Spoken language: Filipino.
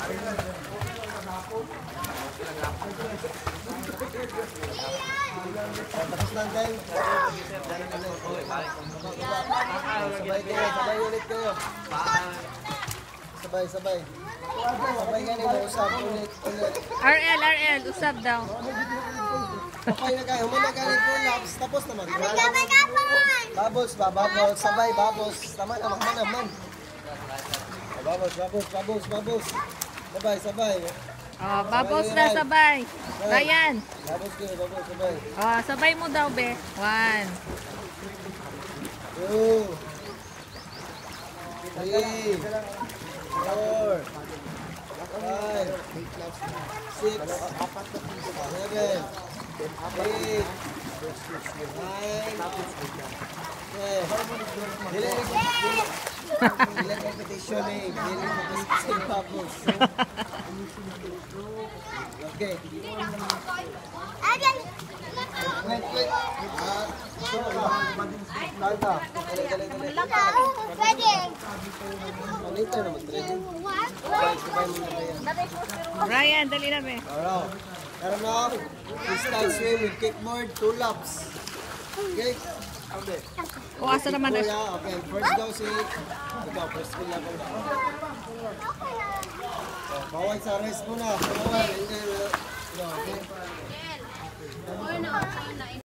Tapos lang tayo. Sabay kayo, sabay ulit kayo. Sabay. Sabay nga nila, usap ulit. RL, usap daw. Okay na kayo, humana kayo ng full laps, tapos naman. Bubbles ba? Bubbles, sabay, bubbles. Tama naman. Bubbles. Sabay. Oh, bubbles na sabay. Ryan. Bubbles kayo, sabay. Oh, sabay mo daw, be. 1. 2. 3. 4. 5. 6. 7. 8. 9. Dili competition eh. Dili competition bubbles. Okay. Wait. Kanta. Later naman, training. Ryan, dali na, be. Alright. Karon na, freestyle swim with kickboard, 2 laps. Okay? O, asa naman na. Okay, first daw si... Ikaw, first ko lang. Bawal sa rest muna. Bawal. Okay.